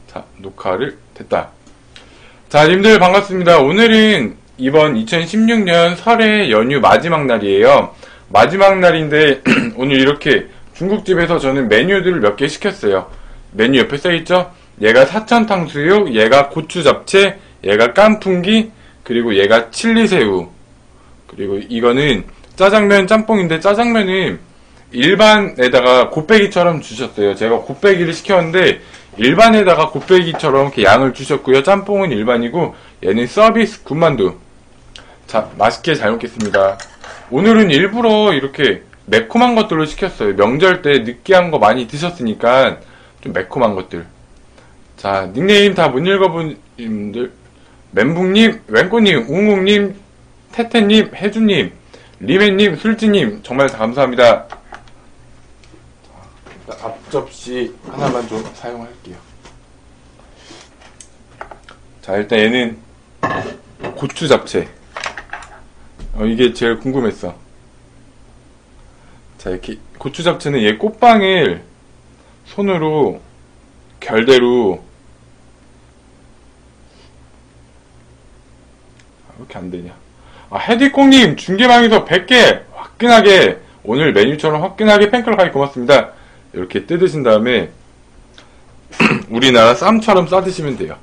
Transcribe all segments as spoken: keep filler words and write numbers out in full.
자, 녹화를 됐다. 자, 님들 반갑습니다. 오늘은 이번 이천십육 년 설의 연휴 마지막 날이에요. 마지막 날인데 오늘 이렇게 중국집에서 저는 메뉴들을 몇 개 시켰어요. 메뉴 옆에 써있죠? 얘가 사천 탕수육, 얘가 고추 잡채, 얘가 깐풍기, 그리고 얘가 칠리새우, 그리고 이거는 짜장면 짬뽕인데 짜장면은 일반에다가 곱빼기처럼 주셨어요. 제가 곱빼기를 시켰는데 일반에다가 곱빼기처럼 이렇게 양을 주셨고요. 짬뽕은 일반이고 얘는 서비스 군만두. 자, 맛있게 잘 먹겠습니다. 오늘은 일부러 이렇게 매콤한 것들로 시켰어요. 명절 때 느끼한 거 많이 드셨으니까 좀 매콤한 것들. 자, 닉네임 다 못 읽어본 분들, 멘붕님, 웬꼬님, 웅웅님, 태태님, 혜주님, 리메님, 술지님, 정말 다 감사합니다. 자, 앞접시 하나만 좀 사용할게요. 자, 일단 얘는 고추 잡채. 어, 이게 제일 궁금했어. 자, 이렇게 고추 잡채는 얘 꽃빵을 손으로 결대로, 아, 왜 이렇게 안 되냐. 아, 헤디콩님 중계방에서 백 개 화끈하게, 오늘 메뉴처럼 화끈하게 팬클럽 하기 고맙습니다. 이렇게 뜯으신 다음에 우리나라 쌈처럼 싸드시면 돼요.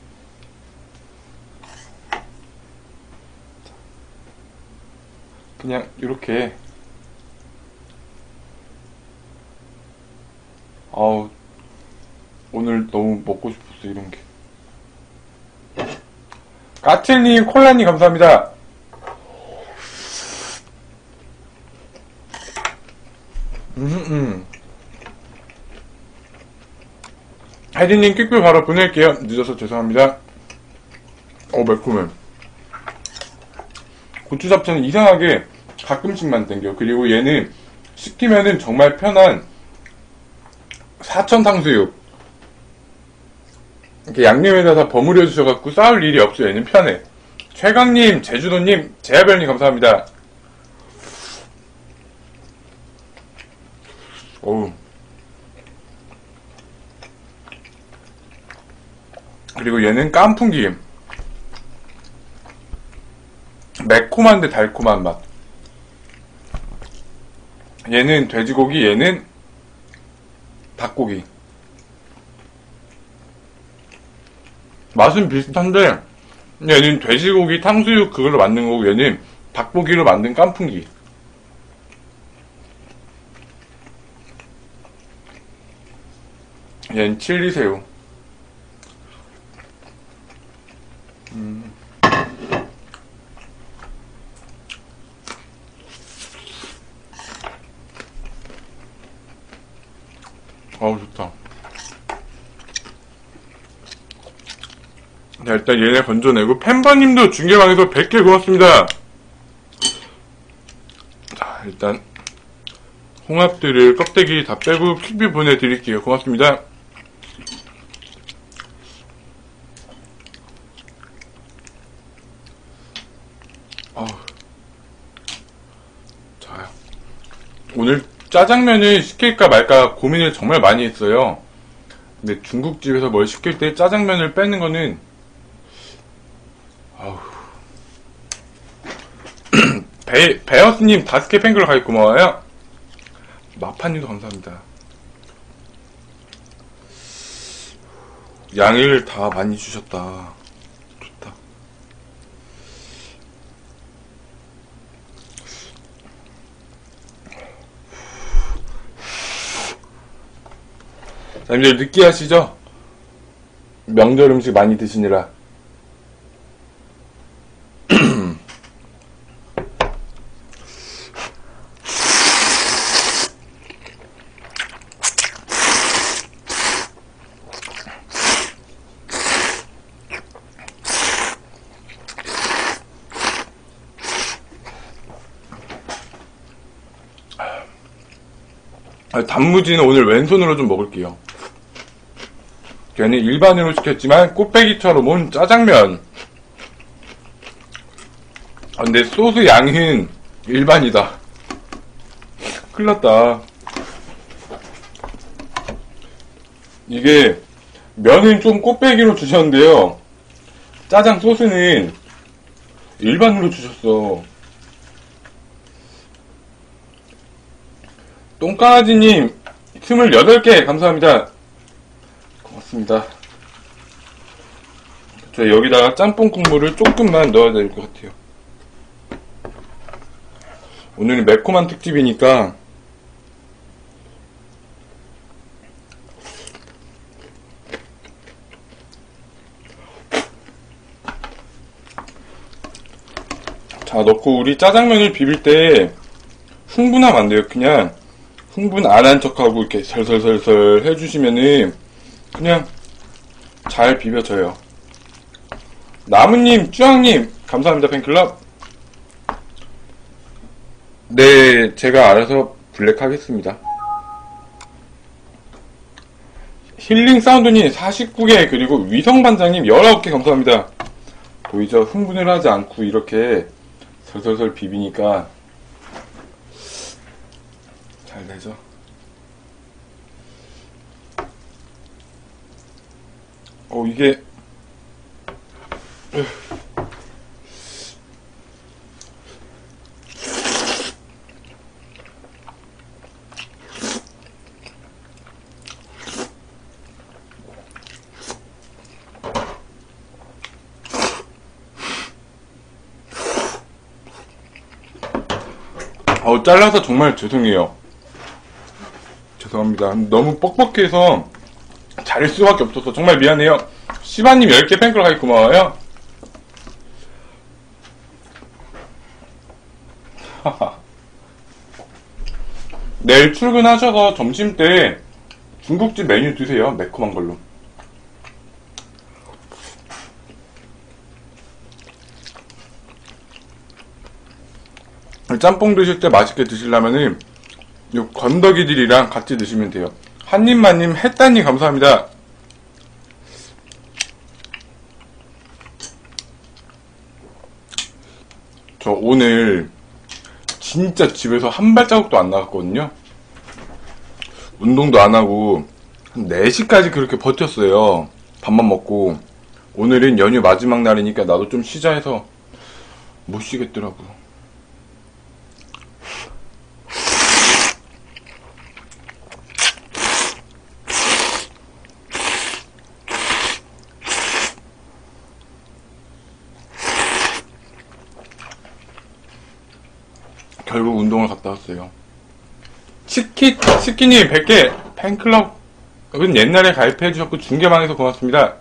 그냥 이렇게. 아우, 오늘 너무 먹고 싶었어 이런 게. 까칠님, 콜라님 감사합니다. 음, 음. 혜진님 퀵뷰 바로 보낼게요. 늦어서 죄송합니다. 어, 매콤해. 고추 잡채는 이상하게 가끔씩만 땡겨. 그리고 얘는 시키면은 정말 편한 사천 탕수육. 이렇게 양념에다가 버무려 주셔갖고 싸울 일이 없어요. 얘는 편해. 최강님, 제주도님, 제야별님 감사합니다. 어우. 그리고 얘는 깐풍기. 매콤한데 달콤한 맛. 얘는 돼지고기, 얘는 닭고기. 맛은 비슷한데 얘는 돼지고기 탕수육 그걸로 만든 거고 얘는 닭고기로 만든 깐풍기. 얘는 칠리새우. 음. 어우, 좋다. 자, 일단 얘네 건져내고, 팬바님도 중계방에서 백 개 고맙습니다. 자, 일단 홍합들을 껍데기 다 빼고 퀵뷰 보내드릴게요. 고맙습니다. 어. 자, 오늘 짜장면을 시킬까 말까 고민을 정말 많이 했어요. 근데 중국집에서 뭘 시킬 때 짜장면을 빼는 거는, 아우. 베, 베어스님 다섯 개 팬클럽 가입 고마워요. 마파님도 감사합니다. 양을 다 많이 주셨다. 좋다. 자, 님들 느끼하시죠? 명절 음식 많이 드시느라. 단무지는 오늘 왼손으로 좀 먹을게요. 걔는 일반으로 시켰지만 꽃배기처럼 온 짜장면. 아, 근데 소스 양은 일반이다. 큰일났다. 이게 면은 좀 꽃배기로 주셨는데요. 짜장 소스는 일반으로 주셨어. 똥강아지님, 스물여덟 개 감사합니다. 고맙습니다. 저 여기다가 짬뽕 국물을 조금만 넣어야 될 것 같아요. 오늘은 매콤한 특집이니까 자, 넣고 우리 짜장면을 비빌 때 흥분하면 안 돼요. 그냥 흥분 안 한 척하고 이렇게 설설설설 해주시면은 그냥 잘 비벼져요. 나무님, 쭈왕님, 감사합니다. 팬클럽. 네, 제가 알아서 블랙 하겠습니다. 힐링 사운드님 사십구 개, 그리고 위성반장님 열아홉 개 감사합니다. 보이죠? 흥분을 하지 않고 이렇게 설설설 비비니까 잘 되죠? 어, 이게 어, 잘라서 정말 죄송해요. 죄송합니다. 너무 뻑뻑해서 자를 수밖에 없어서 정말 미안해요. 시바님 열 개 팬클럽 가기 고마워요. 내일 출근하셔서 점심때 중국집 메뉴 드세요. 매콤한 걸로. 짬뽕 드실 때 맛있게 드시려면은 요 건더기들이랑 같이 드시면 돼요. 한입만님, 햇단님 감사합니다. 저 오늘 진짜 집에서 한 발자국도 안 나갔거든요. 운동도 안 하고 한 네 시까지 그렇게 버텼어요. 밥만 먹고. 오늘은 연휴 마지막 날이니까 나도 좀 쉬자 해서 못 쉬겠더라고. 결국 운동을 갔다 왔어요. 치키, 치키님 백 개 팬클럽은 옛날에 가입해주셨고 중계방에서 고맙습니다.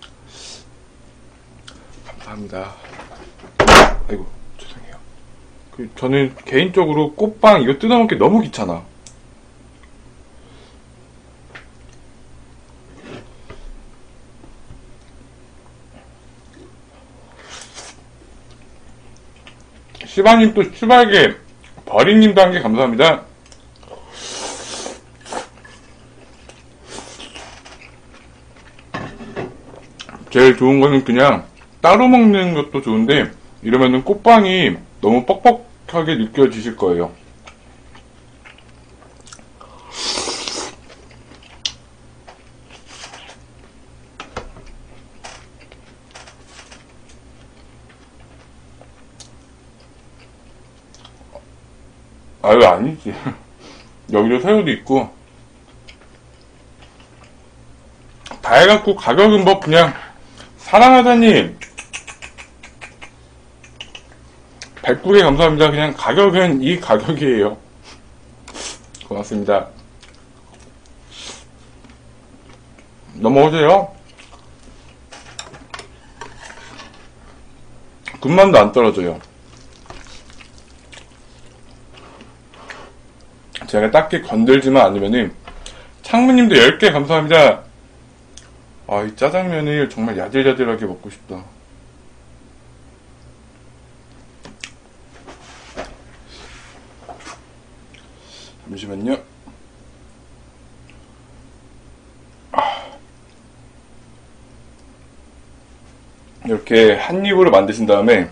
감사합니다. 아이고, 죄송해요. 그, 저는 개인적으로 꽃빵 이거 뜯어먹기 너무 귀찮아. 시바님 또 슈발게 버리님도 한 개 감사합니다. 제일 좋은 거는 그냥 따로 먹는 것도 좋은데 이러면은 꽃빵이 너무 뻑뻑하게 느껴지실 거예요. 아유, 아니지. 여기도 새우도 있고 다 해갖고 가격은 뭐 그냥 사랑하자님 백구 개 감사합니다. 그냥 가격은 이 가격이에요. 고맙습니다. 넘어오세요. 군만도 안 떨어져요. 제가 딱히 건들지만 않으면은 창무님도 열 개 감사합니다. 아, 이 짜장면을 정말 야들야들하게 먹고 싶다. 잠시만요. 이렇게 한 입으로 만드신 다음에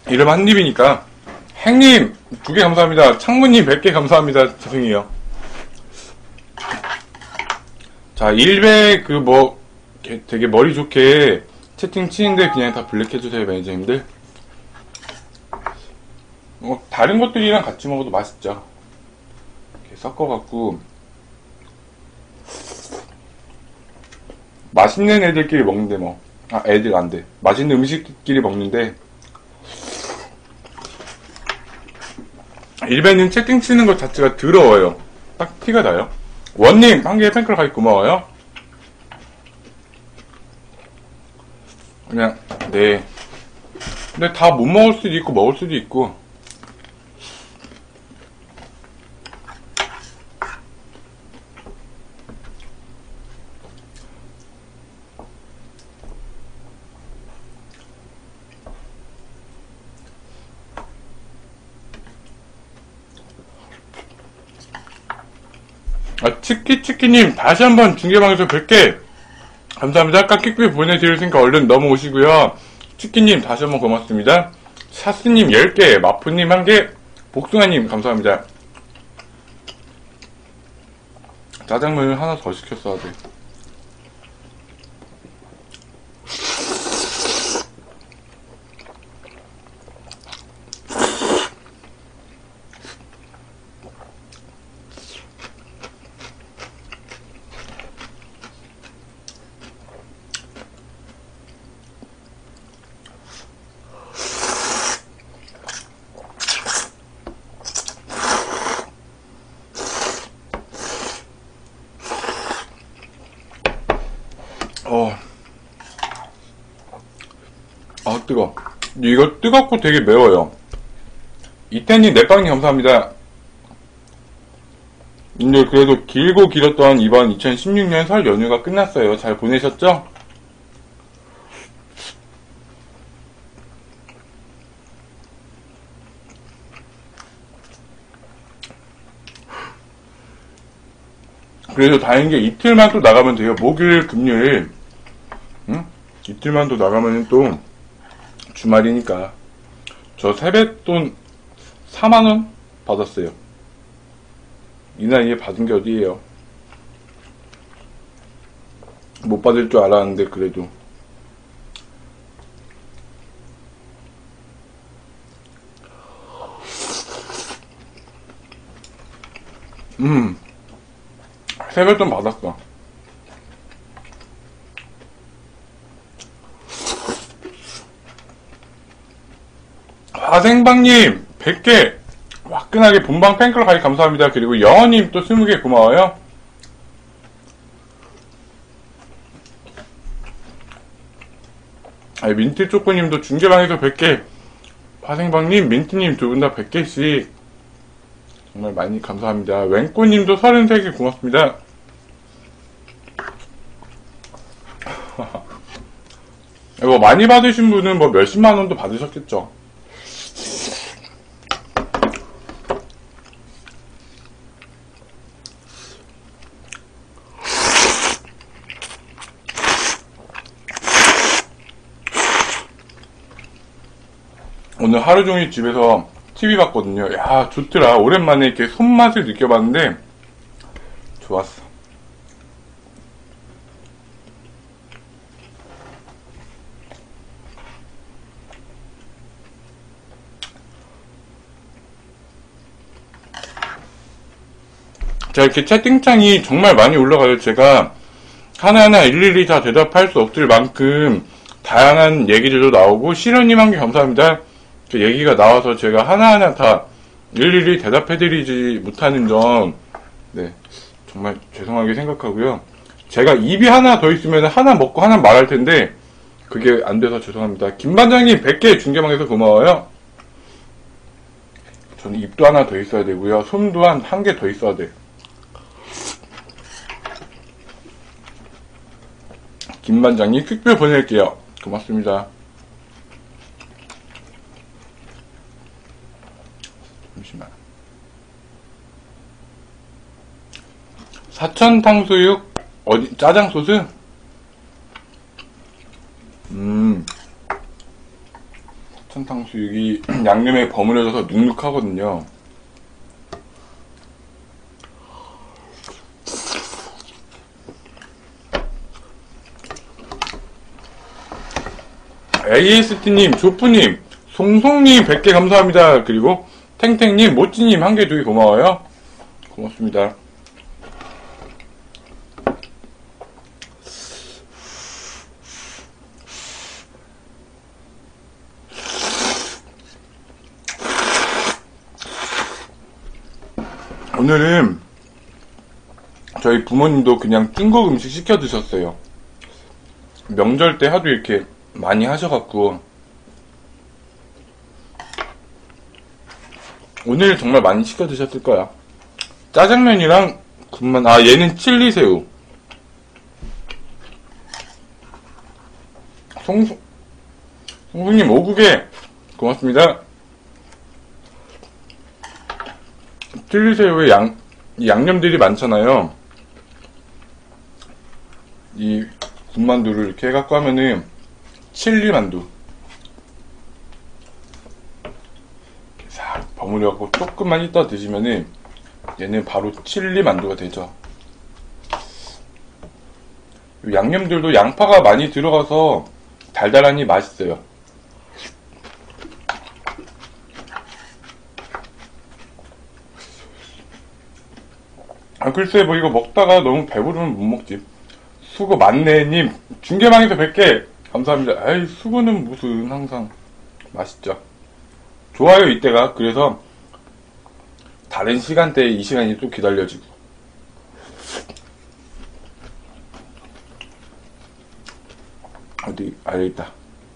이름 한 입이니까. 행님 두 개 감사합니다. 창무님 백 개 감사합니다. 죄송해요. 자, 일베 그 뭐 되게 머리 좋게 채팅 치는데 그냥 다 블랙 해주세요, 매니저님들. 뭐 다른 것들이랑 같이 먹어도 맛있죠. 이렇게 섞어갖고 맛있는 애들끼리 먹는데 뭐, 아 애들 안 돼. 맛있는 음식끼리 먹는데 일베는 채팅 치는 것 자체가 더러워요. 딱 티가 나요. 원님 한 개의 팬클럽 가입 고마워요. 그냥 네. 근데 다 못 먹을 수도 있고 먹을 수도 있고. 아, 치키치키님, 다시 한번 중계방에서 뵐게. 감사합니다. 아까 킥비 보내드렸으니까 얼른 넘어오시고요. 치키님, 다시 한번 고맙습니다. 샤스님 열 개, 마프님 한 개, 복숭아님, 감사합니다. 짜장면을 하나 더 시켰어야 돼. 어, 아, 뜨거. 이거 뜨겁고 되게 매워요. 이태님, 넷방님 감사합니다. 근데 그래도 길고 길었던 이번 이천십육 년 설 연휴가 끝났어요. 잘 보내셨죠? 그래도 다행인 게 이틀만 또 나가면 돼요. 목요일, 금요일. 응? 이틀만 또 나가면 또 주말이니까. 저 세뱃돈 사만 원 받았어요. 이 나이에 받은 게 어디예요. 못 받을 줄 알았는데 그래도. 음 세뱃돈 받았어. 화생방님 백 개 화끈하게 본방 팬클럽 가입 감사합니다. 그리고 영어님 또 스무 개 고마워요. 아니, 민트초코님도 중계방에서 백 개, 화생방님, 민트님 두 분 다 백 개씩 정말 많이 감사합니다. 웬꼬님도 서른세 개 고맙습니다. 이거 많이 받으신 분은 뭐 몇십만 원도 받으셨겠죠. 오늘 하루 종일 집에서 티비 봤거든요. 야, 좋더라. 오랜만에 이렇게 손맛을 느껴봤는데 좋았어. 자, 이렇게 채팅창이 정말 많이 올라가요. 제가 하나하나 일일이 다 대답할 수 없을 만큼 다양한 얘기들도 나오고, 시련님 한 개 감사합니다. 얘기가 나와서 제가 하나하나 다 일일이 대답해드리지 못하는 점, 네, 정말 죄송하게 생각하고요. 제가 입이 하나 더 있으면 하나 먹고 하나 말할 텐데 그게 안 돼서 죄송합니다. 김반장님 백 개 중계방에서 고마워요. 저는 입도 하나 더 있어야 되고요. 손도 한 한 개 더 있어야 돼. 김반장님 퀵뷰 보낼게요. 고맙습니다. 잠시만. 사천 탕수육 어디 짜장 소스? 음. 사천 탕수육이 양념에 버무려져서 눅눅하거든요. 에이에스티님, 조프님, 송송님 백 개 감사합니다. 그리고 탱탱님, 모찌님 한 개, 두 개 고마워요. 고맙습니다. 오늘은 저희 부모님도 그냥 중국 음식 시켜 드셨어요. 명절 때 하도 이렇게 많이 하셔갖고 오늘 정말 많이 시켜 드셨을 거야. 짜장면이랑 군만. 아, 얘는 칠리새우. 송송 송송님 오국에 고맙습니다. 칠리새우에 양, 양념들이 많잖아요. 이 군만두를 이렇게 해갖고 하면은 칠리만두. 이렇게 싹 버무려갖고 조금만 이따 드시면은 얘는 바로 칠리만두가 되죠. 양념들도 양파가 많이 들어가서 달달하니 맛있어요. 아, 글쎄, 뭐, 이거 먹다가 너무 배부르면 못 먹지. 수고 많네님, 중계방에서 백 개, 감사합니다. 아이, 수고는 무슨, 항상, 맛있죠. 좋아요, 이때가. 그래서, 다른 시간대에 이 시간이 또 기다려지고. 어디, 아, 여기 있다.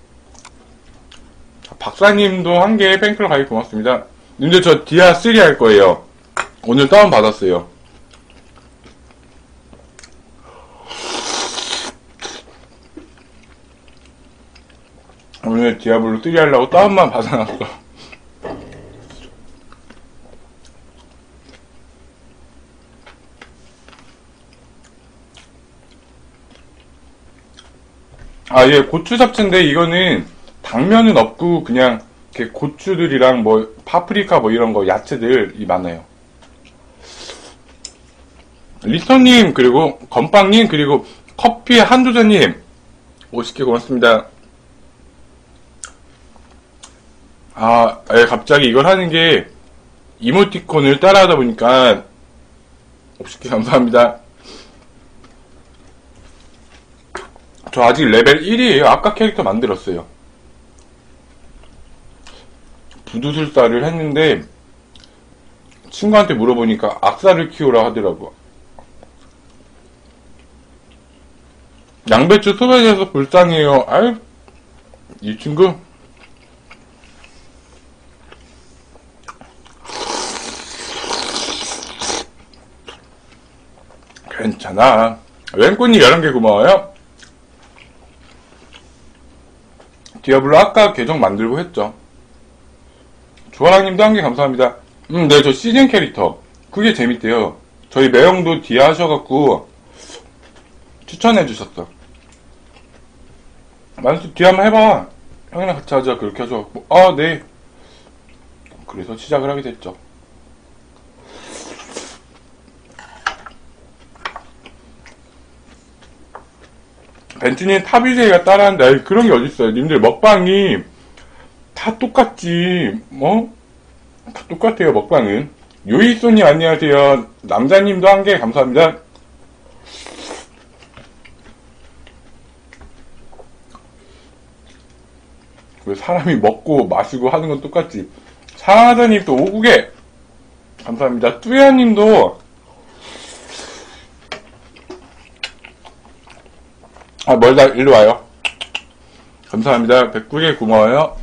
박사님도 한 개 팬클럽 가입 고맙습니다. 근데 저 디아 쓰리 할 거예요. 오늘 다운받았어요. 오늘 디아블로 쓰리 하려고 다운만 받아놨어. 아, 예, 고추 잡채인데 이거는 당면은 없고 그냥 이렇게 고추들이랑 뭐 파프리카 뭐 이런 거 야채들이 많아요. 리터님, 그리고 건빵님, 그리고 커피 한두자님 오십 개 고맙습니다. 아, 예, 갑자기 이걸 하는 게 이모티콘을 따라하다 보니까 오십 개 감사합니다. 저 아직 레벨 일이에요. 아까 캐릭터 만들었어요. 부두술사를 했는데 친구한테 물어보니까 악사를 키우라 하더라고. 양배추 소배돼서 불쌍해요. 아유, 이 친구. 괜찮아. 왼꾼이 열한 개 고마워요. 디아블로 아까 계정 만들고 했죠. 조아랑님도 한 개 감사합니다. 음, 네, 저 시즌 캐릭터. 그게 재밌대요. 저희 매형도 디아 하셔갖고 추천해주셨어. 만수 디아 한번 해봐. 형이랑 같이 하자. 그렇게 하셔갖고, 아, 네. 그래서 시작을 하게 됐죠. 벤츠님 탑이제이가 따라하는데, 아이, 그런 게 어딨어요. 님들 먹방이 다 똑같지, 뭐? 다 똑같아요, 먹방은. 요이소님 안녕하세요. 남자님도 한 개 감사합니다. 왜 사람이 먹고 마시고 하는 건 똑같지. 사하자님 또 오구 개 감사합니다. 뚜야님도 아, 멀다, 일로 와요. 감사합니다. 백구 개 고마워요.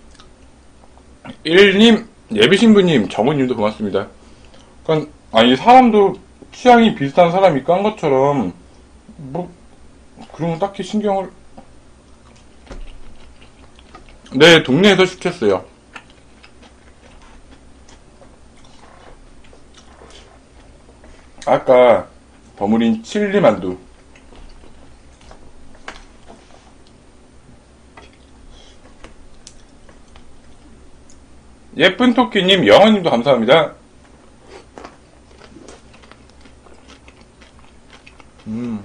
일님, 예비신부님, 정우님도 고맙습니다. 그러니까, 아니, 사람도 취향이 비슷한 사람이 깐 것처럼, 뭐, 그런 거 딱히 신경을, 네, 동네에서 시켰어요. 아까, 버무린 칠리 만두. 예쁜 토끼님, 영원님도 감사합니다. 음.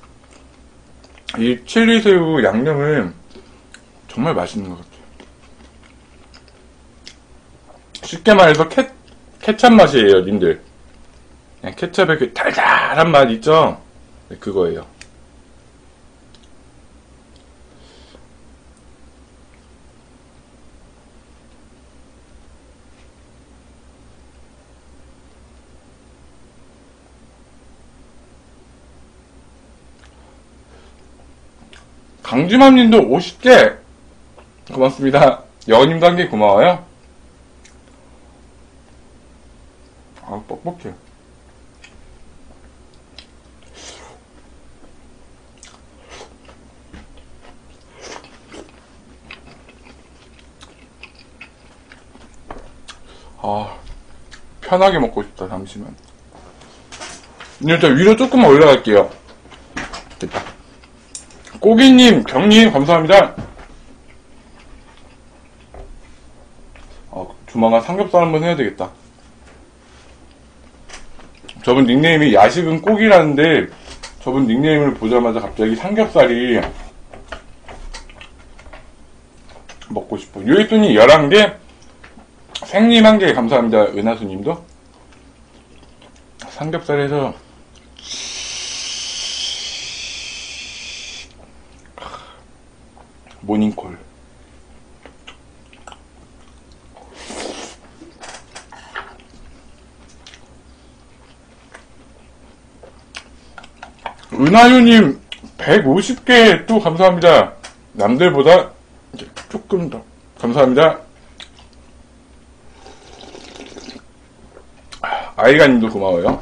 이 칠리새우 양념은 정말 맛있는 것 같아요. 쉽게 말해서 케, 케찹 맛이에요, 님들. 그냥 케찹의 그 달달한 맛 있죠? 네, 그거예요. 강지맘님도 오십 개 고맙습니다. 여우님도 한 개 고마워요. 아, 뻑뻑해. 아, 편하게 먹고 싶다. 잠시만. 일단 위로 조금만 올라갈게요. 됐다. 꼬기님, 경님, 감사합니다. 어, 조만간 삼겹살 한번 해야 되겠다. 저분 닉네임이 야식은 꼬기라는데, 저분 닉네임을 보자마자 갑자기 삼겹살이 먹고 싶어. 요이순이 열한 개, 생님 한 개 감사합니다. 은하수님도. 삼겹살에서 모닝콜. 은하유님 백오십 개 또 감사합니다. 남들보다 조금 더 감사합니다. 아이가님도 고마워요.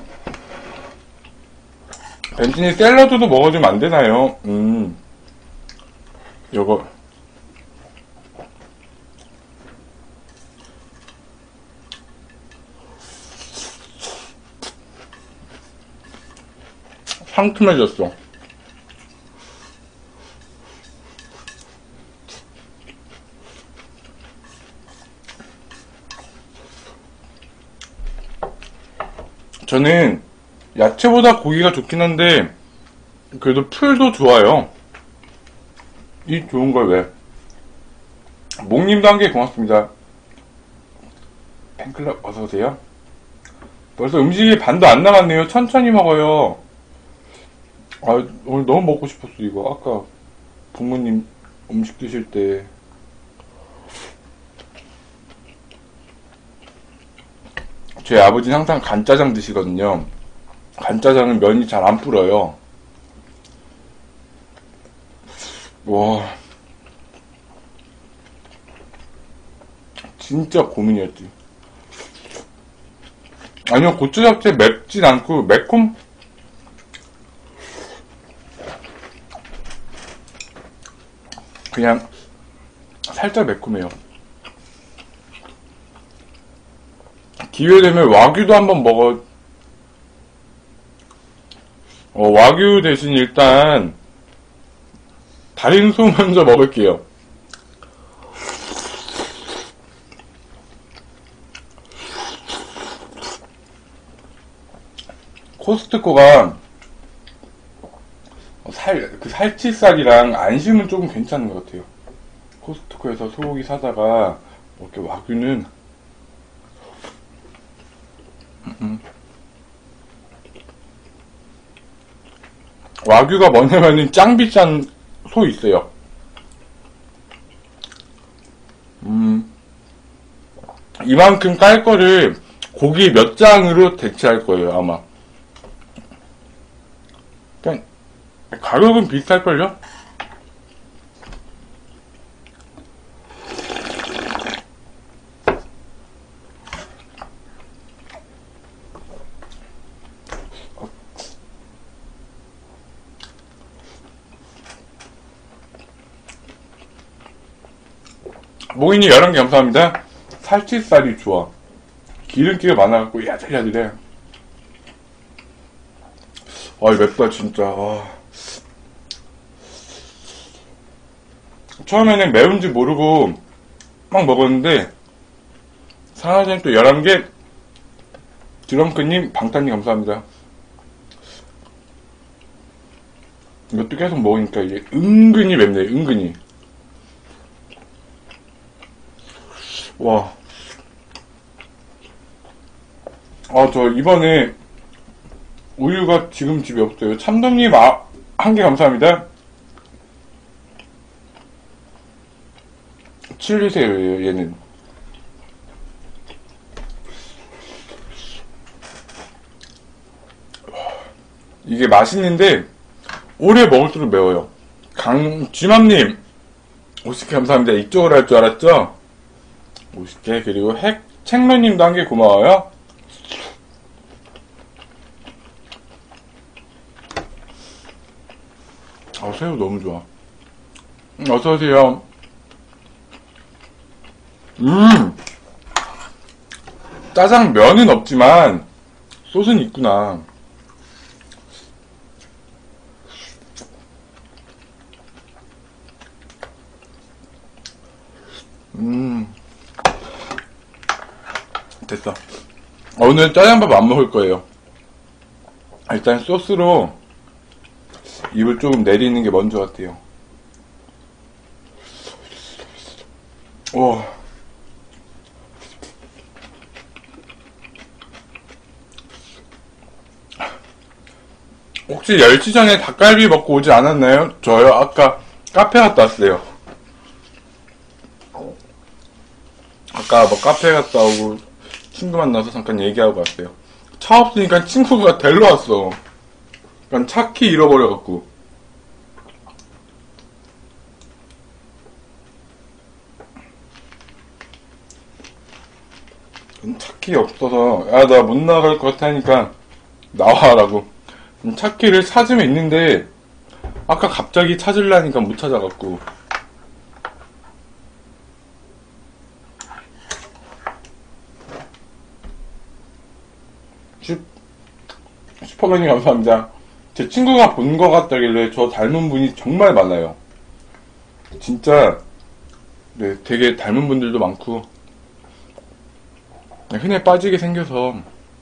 벤틴이 샐러드도 먹어주면 안 되나요? 음, 요거. 상큼해졌어. 저는 야채보다 고기가 좋긴 한데 그래도 풀도 좋아요. 이 좋은 걸 왜? 목님도 한 개 고맙습니다. 팬클럽 어서오세요. 벌써 음식이 반도 안 남았네요. 천천히 먹어요. 아, 오늘 너무 먹고 싶었어 이거. 아까 부모님 음식 드실 때 제 아버지는 항상 간짜장 드시거든요. 간짜장은 면이 잘 안 불어요. 와, 진짜 고민이었지. 아니요, 고추 잡채 맵진 않고 매콤? 그냥 살짝 매콤해요. 기회되면 와규도 한번 먹어. 어, 와규 대신 일단 달인소 먼저 먹을게요. 코스트코가 살, 그 살치살이랑 안심은 조금 괜찮은 것 같아요. 코스트코에서 소고기 사다가 이렇게 와규는 음. 와규가 뭐냐면은 짱 비싼 소 있어요. 음, 이만큼 깔 거를 고기 몇 장으로 대체할 거예요, 아마. 그냥 가격은 비쌀걸요? 모인이 열한 개 감사합니다. 살치살이 좋아. 기름기가 많아갖고 야들야들해. 아, 맵다 진짜. 아. 처음에는 매운지 모르고 막 먹었는데 사랑하자님 또 열한 개, 드렁크님, 방탄님 감사합니다. 이것도 계속 먹으니까 이게 은근히 맵네, 은근히. 와. 아, 저 이번에 우유가 지금 집에 없어요. 참돔님, 아, 한 개 감사합니다. 칠리새우예요, 얘는. 이게 맛있는데 오래 먹을수록 매워요. 강 쥐맘님 오십 개 감사합니다. 이쪽으로 할 줄 알았죠? 오십 개. 그리고 핵 책로님도 한 개 고마워요. 아, 새우 너무 좋아. 음, 어서오세요. 음 짜장면은 없지만 소스는 있구나. 음 됐어. 오늘 짜장밥 안 먹을 거예요. 일단 소스로 입을 조금 내리는 게 먼저 같아요. 오. 혹시 열 시 전에 닭갈비 먹고 오지 않았나요? 저요? 아까 카페 갔다 왔어요. 아까 뭐 카페 갔다 오고 친구 만나서 잠깐 얘기하고 왔어요. 차 없으니까 친구가 데리러 왔어. 그러니까 차키 잃어버려갖고. 차키 없어서 야, 나 못 나갈 것 같아 하니까 나와라고. 차키를 찾으면 있는데 아까 갑자기 찾으려니까 못 찾아갖고. 슈, 슈퍼맨이 감사합니다. 제 친구가 본 것 같다길래 저 닮은 분이 정말 많아요. 진짜 네, 되게 닮은 분들도 많고 흔해 빠지게 생겨서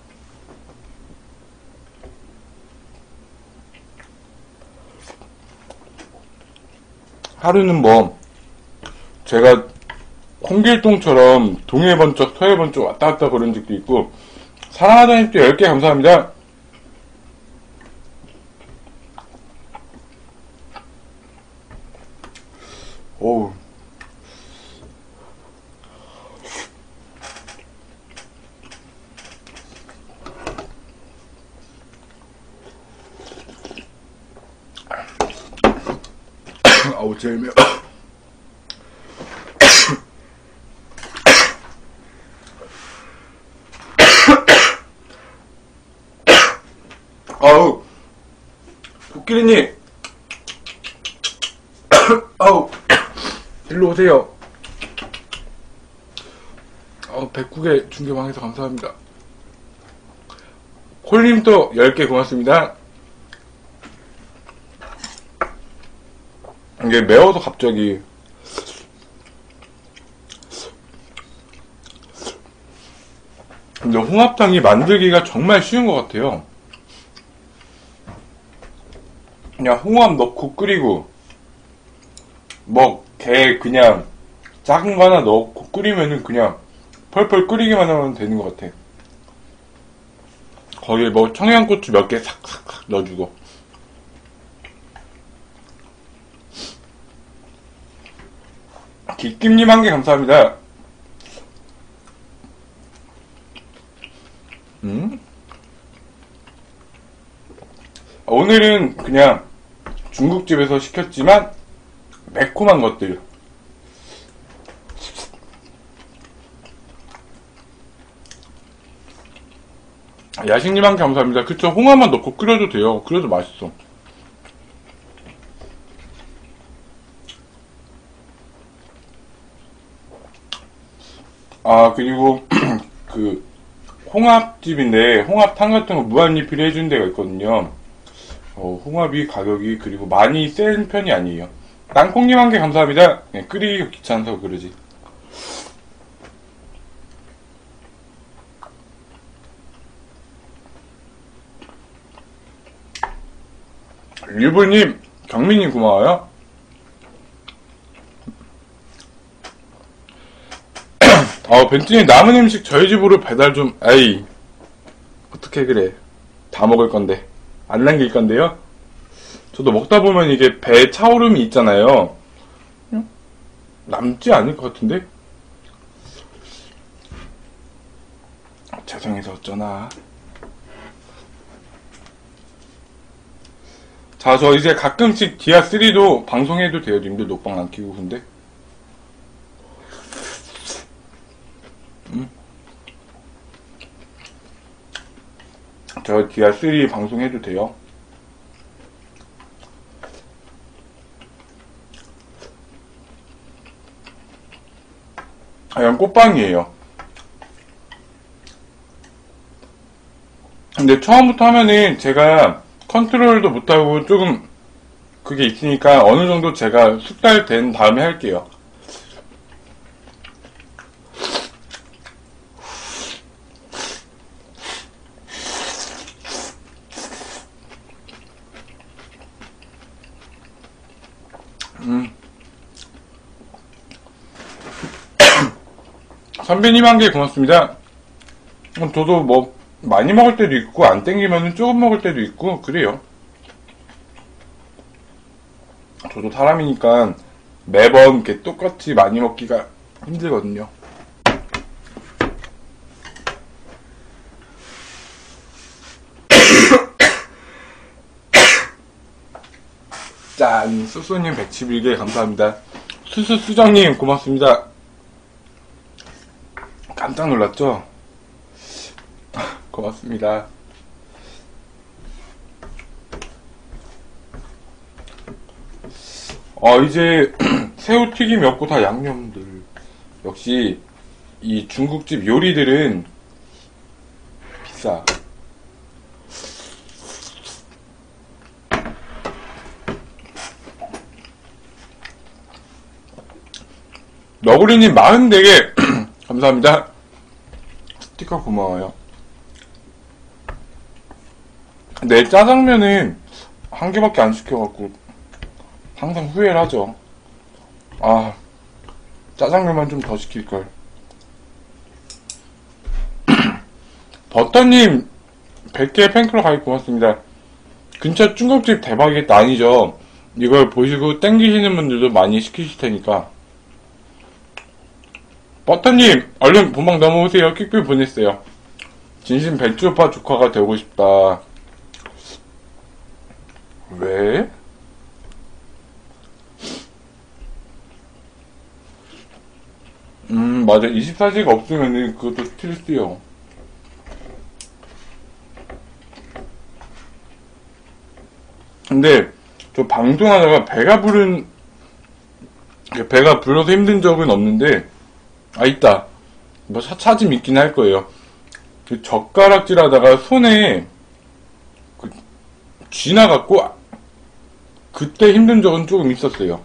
하루는 뭐 제가 홍길동처럼 동해 번쩍 서해 번쩍 왔다 갔다 그런 적도 있고. 사랑하자님 또 열 개 감사합니다. 오우. 아우, 제일 매워. 아우, 도끼리님. 아우, 일로 오세요. 아우, 백구 개 중계방에서 감사합니다. 콜님도 열 개 고맙습니다. 이게 매워서 갑자기. 근데 홍합탕이 만들기가 정말 쉬운 것 같아요. 그냥 홍합 넣고 끓이고 뭐 게 그냥 작은 거 하나 넣고 끓이면은 그냥 펄펄 끓이기만 하면 되는 것 같아. 거기에 뭐 청양고추 몇 개 삭삭삭 넣어주고. 기김님 한 개 감사합니다. 음? 오늘은 그냥 중국집에서 시켰지만 매콤한 것들. 야식님 한 개 감사합니다. 그쵸, 홍합만 넣고 끓여도 돼요. 그래도 맛있어. 아, 그리고 그 홍합집인데 홍합탕 같은 거 무한리필 해준 데가 있거든요. 어, 홍합이 가격이 그리고 많이 센 편이 아니에요. 땅콩님 한 개 감사합니다. 네, 끓이기가 귀찮아서 그러지. 유부님, 경민님 고마워요. 어, 벤츠님 남은 음식 저희 집으로 배달 좀, 에이. 어떻게 그래. 다 먹을 건데. 안 남길 건데요? 저도 먹다 보면 이게 배에 차오름이 있잖아요. 남지 않을 것 같은데? 죄송해서 어쩌나. 자, 저 이제 가끔씩 디아쓰리도 방송해도 돼요. 님들 녹방 안 키고, 근데. 음. 저 디아쓰리 방송해도 돼요. 아, 이건 꽃빵이에요. 근데 처음부터 하면은 제가 컨트롤도 못하고 조금 그게 있으니까 어느 정도 제가 숙달된 다음에 할게요. 음. 선배님 한 개 고맙습니다. 저도 뭐 많이 먹을 때도 있고 안 땡기면은 조금 먹을 때도 있고 그래요. 저도 사람이니까 매번 이렇게 똑같이 많이 먹기가 힘들거든요. 짠! 수수님 백십일 개 감사합니다. 수수수정님 고맙습니다. 깜짝 놀랐죠? 고맙습니다. 어, 이제 새우튀김이 없고 다 양념들. 역시 이 중국집 요리들은 비싸. 너구리님 사십사 개 감사합니다. 스티커 고마워요. 내 짜장면은 한 개밖에 안 시켜갖고 항상 후회를 하죠. 아, 짜장면만 좀 더 시킬걸. 버터님 백 개 팬클럽 가입 고맙습니다. 근처 중국집 대박이겠다. 아니죠. 이걸 보시고 땡기시는 분들도 많이 시키실 테니까. 버터님 얼른 본방 넘어오세요. 퀵뷰 보냈어요. 진심 배추오빠 조카가 되고 싶다. 왜? 음, 맞아. 이십사 시가 없으면은 그것도 스트레스요. 근데 저 방송하다가 배가 부른 배가 불러서 힘든 적은 없는데, 아, 있다. 뭐 차차짐 있긴 할 거예요. 그 젓가락질 하다가 손에 그 쥐나갖고 그때 힘든 적은 조금 있었어요.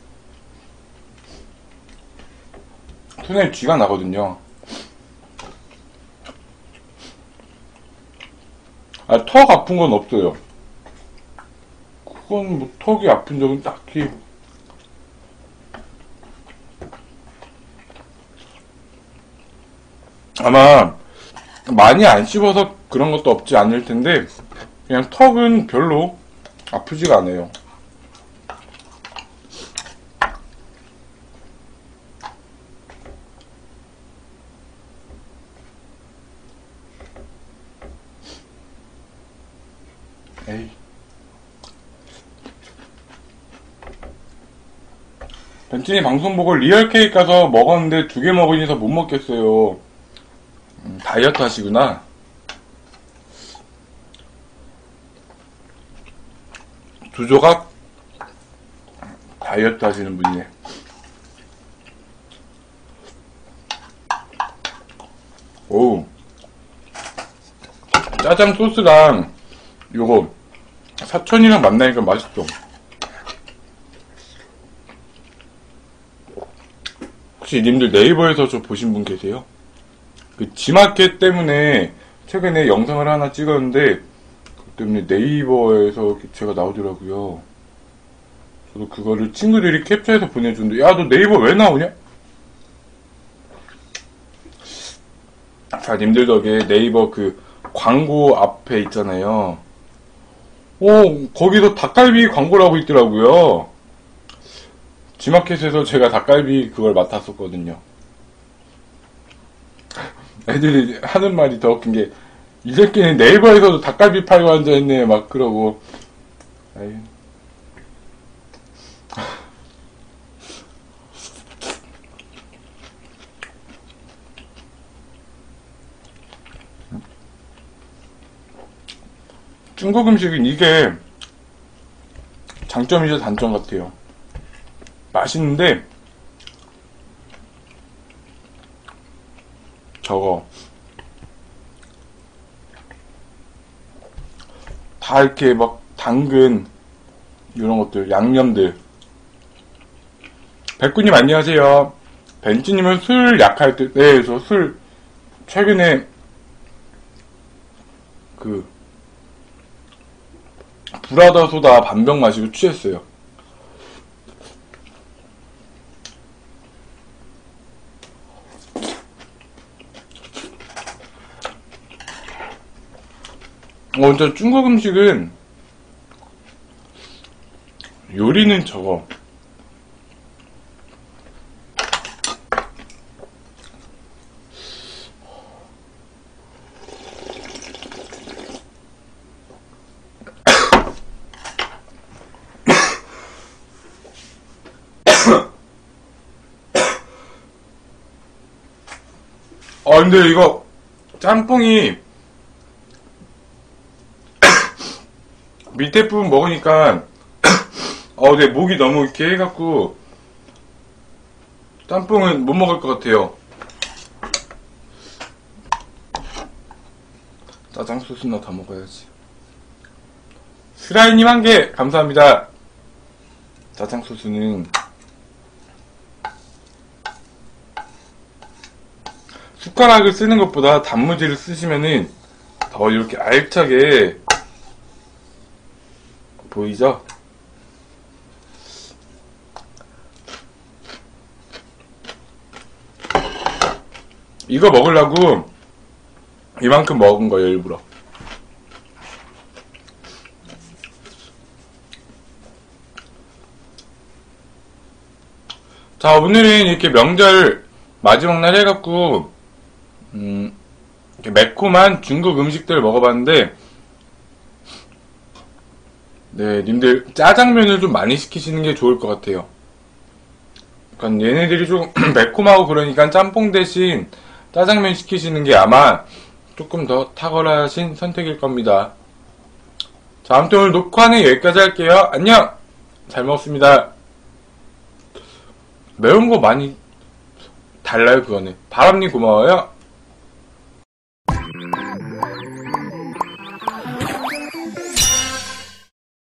손에 쥐가 나거든요. 아, 턱 아픈 건 없어요. 그건 뭐 턱이 아픈 적은 딱히. 아마 많이 안 씹어서 그런 것도 없지 않을 텐데, 그냥 턱은 별로 아프지가 않아요. 에이. 벤츠님 방송 보고 리얼 케이크 가서 먹었는데 두 개 먹으니까 못 먹겠어요. 음, 다이어트 하시구나. 두 조각 다이어트 하시는 분이네. 오, 짜장 소스랑 요거 사천이랑 만나니까 맛있어. 혹시 님들 네이버에서 저 보신 분 계세요? 그 지마켓 때문에 최근에 영상을 하나 찍었는데 때문에 네이버에서 제가 나오더라고요. 저도 그거를 친구들이 캡처해서 보내주는데, 야, 너 네이버 왜 나오냐? 자, 님들 덕에 네이버 그 광고 앞에 있잖아요. 오, 거기서 닭갈비 광고를 하고 있더라고요. G마켓에서 제가 닭갈비 그걸 맡았었거든요. 애들이 하는 말이 더 웃긴 게, 이 새끼는 네이버에서도 닭갈비 팔고 앉아있네, 막 그러고. 아유. 중국 음식은 이게 장점이자 단점 같아요. 맛있는데 저거 다 이렇게 막 당근 이런 것들 양념들. 백구님 안녕하세요. 벤츠님은 술 약할 때, 네, 저 술 최근에 그 브라더 소다 반병 마시고 취했어요. 어, 저 중국 음식은 요리는 저거 아 근데 이거 짬뽕이 밑에 부분 먹으니까 어, 내 목이 너무 이렇게 해갖고 짬뽕은 못 먹을 것 같아요. 짜장 소스나 더 먹어야지. 스라이님 한 개 감사합니다. 짜장 소스는 숟가락을 쓰는 것보다 단무지를 쓰시면은 더 이렇게 알차게 보이죠? 이거 먹으려고 이만큼 먹은 거예요, 일부러. 자, 오늘은 이렇게 명절 마지막 날 해갖고 음, 이렇게 매콤한 중국 음식들 먹어봤는데, 네, 님들 짜장면을 좀 많이 시키시는 게 좋을 것 같아요. 그러니까 얘네들이 좀 매콤하고 그러니까 짬뽕 대신 짜장면 시키시는 게 아마 조금 더 탁월하신 선택일 겁니다. 자, 아무튼 오늘 녹화는 여기까지 할게요. 안녕! 잘 먹었습니다. 매운 거 많이 달라요, 그거는. 바람님 고마워요.